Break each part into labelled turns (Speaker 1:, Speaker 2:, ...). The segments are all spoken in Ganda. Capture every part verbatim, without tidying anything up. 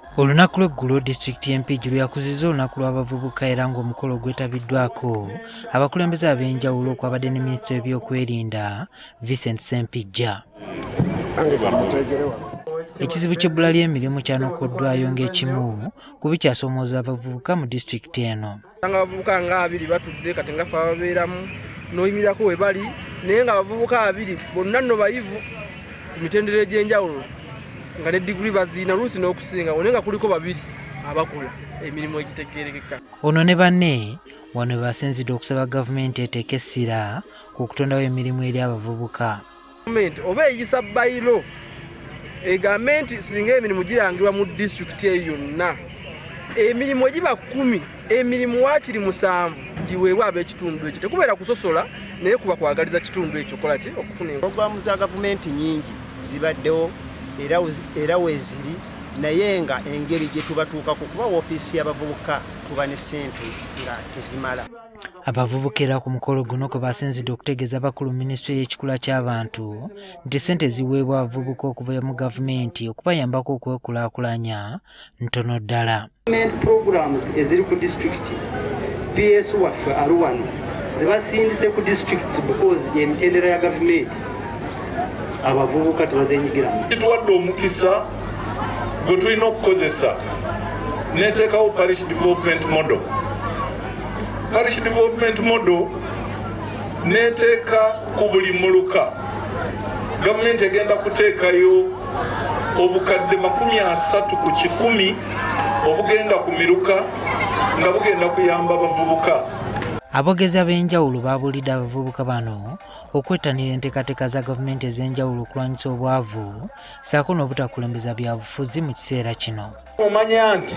Speaker 1: Olunaku lw'eggulo disitulikiti y'Empigi lwakuzizza olunaku lw'abavubuka era ng'omukolo gwetabiddwako abakulembeze ab'enjawulo okwabadde ne minisita w'ebyokwerinda Vincent Mpigi. Ekizibu ky'ebbula ly'emirimu kyanokoddwayo ng'ekimu ku bikyasoomooza abavubuka mu disitulikiti eno.
Speaker 2: Abavubuka nga abiri batudde kati nga ffe ababeeramu n'oyimirako we bali naye nga abavubuka abiri bonna nno bayivu ku mitendera egy'enjawulo nga ne diguli baziina luusi n'okusinga naye nga kuliko babiri abakola emirimu egitegeerekeka.
Speaker 1: Ono ne banne wano we basinzidde okusaba gavumenti eteeke essira ku kutondawo emirimu eri abavubuka.
Speaker 2: Gavumenti oba eyisa bayiro egambe nti singa emirimu girangirwa mu disitulikiti eyo yonna emirimu egiba kkumi emirimu waakiri musanvu giweebwa ab'ekitundu ekyo tekubeera kusosola naye kuba kwagaliza kitundu ekyo kola ki okufuna
Speaker 3: pulogulaamu za gavumenti nyingi zibaddewo era weeziri naye nga engeri gye tubatuukako kuba woofiisi y'abavubuka tuba ne ssente nga tezimala.
Speaker 1: Abavubuka era ku mukolo guno kwe basinzidde okutegeeza abakulu minisitule y'ekikula ky'abantu nti ssente ziweebwa abavubuka okuva mu gavumenti okubayambako okwekulaakulanya ntono ddala.
Speaker 4: Programs eziri ku disitulikiti P S waffe aluwano zibasindise ku disitulikiti because emitendera ya gavumenti abavubuka tebazenyigiramu.
Speaker 5: Tuwadde omukisa gwe tulina okukozesa neteekawo parish development model. Parish development model neteeka ku buli muluka gavumenti egenda kuteekayo obukadde makumi asatu ku kikumi obugenda ku miruka nga bugenda kuyamba abavubuka.
Speaker 1: Aboogezi ab'enjawulo baabulidde abavubuka bano okwettanira enteekateeka za gavumenti ez'enjawulo okulwanyisa obwavu ssaako n'obutakulembeza byabufuzi mu kiseera kino.
Speaker 5: Omanya nti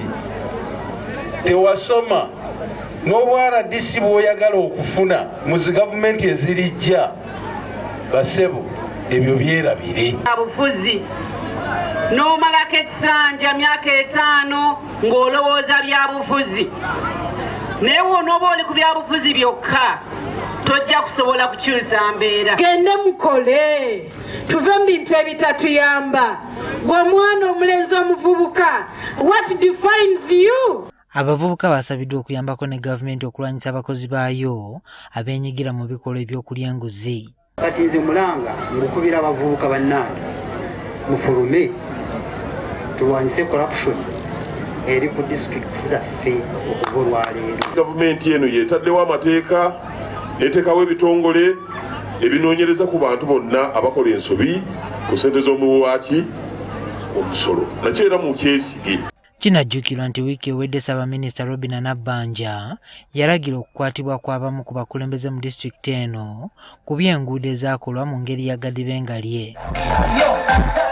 Speaker 5: tewasoma n'obwa D C bw'oyagala okufuna mu zi gavumenti ezirijja basebo ebyo byerabire.
Speaker 6: Abufuzi n'omalako ekisanja myaka etaano ng'olowooza byabufuzi naye wonooba oli ku byabufuzi byokka tojja kusobola kukyusa mbeera.
Speaker 7: Gende mukole tuve mu bintu ebitatuyamba gwe mwana omulenzi omuvubuka what defines you?
Speaker 1: Abavubuka basabiddwa okuyambako ne gavumenti okulwanyisa abakozi baayo abeenyigira mu bikolwa ebyokulya enguzi.
Speaker 4: Kati nze mulanga ngukubira abavubuka bannange mufulume tulwanyise corruption eri ku disitulikiti zaffe okuva olwaleero.
Speaker 8: Gavumenti eno yeetaddewo amateeka neteekawo ebitongole ebinoonyereza ku bantu bonna abakola ensobi ku ssente z'omuwaaki omusolo nakyo era mu kyesige.
Speaker 1: Kinajjukirwa nti wiiki ewedde Ssaabaminisita Robinah Nabbanja yalagira okukwatibwa kw'abamu ku bakulembeze mu disitulikiti eno ku by'enguudo ezaakolwa mu ngeri ya gadibengalye.